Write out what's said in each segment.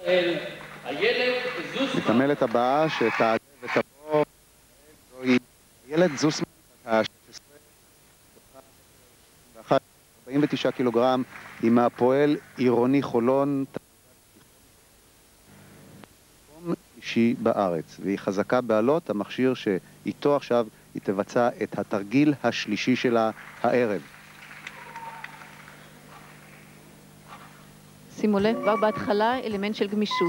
מתעמלת הבאה שתעלה ותבוא זוהי איילת זוסמן, ה-16, 49 קילוגרם, היא מהפועל עירוני חולון, מקום אישי בארץ, והיא חזקה בעלות, המכשיר שאיתו עכשיו היא תבצע את התרגיל השלישי שלה הערב. שימו לב, כבר בהתחלה אלמנט של גמישות.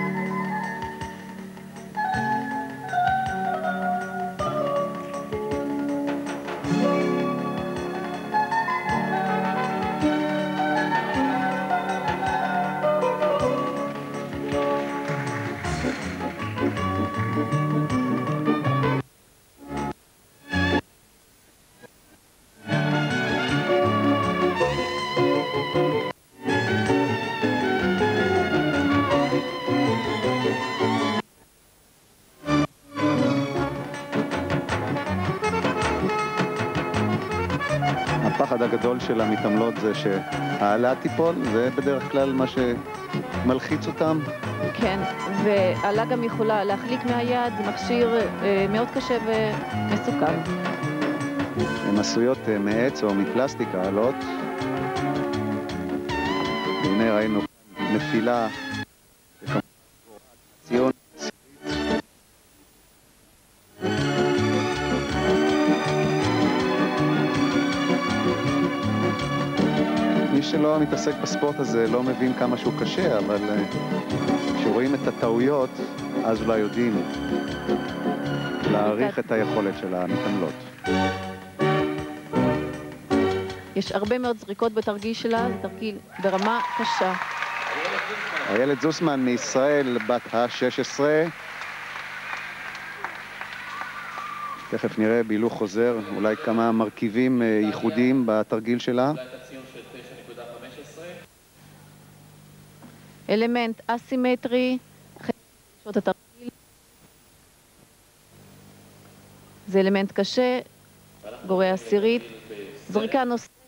הפחד הגדול של המתעמלות זה שהעלה תיפול, זה בדרך כלל מה שמלחיץ אותם. כן, ועלה גם יכולה להחליק מהיד, זה מכשיר מאוד קשה ומסוכן. הן עשויות מעץ או מפלסטיק העלות. הנה ראינו נפילה ציון. מי שלא מתעסק בספורט הזה לא מבין כמה שהוא קשה, אבל כשרואים את הטעויות, אז אולי יודעים להעריך את היכולת של המתעמלות. יש הרבה מאוד זריקות בתרגיל שלה, זה תרגיל ברמה קשה. איילת זוסמן מישראל, בת ה-16. תכף נראה בהילוך חוזר, אולי כמה מרכיבים ייחודיים בתרגיל שלה. אלמנט אסימטרי, שעות התרגיל. זה אלמנט קשה, גורע עשירית, זריקה נוספת.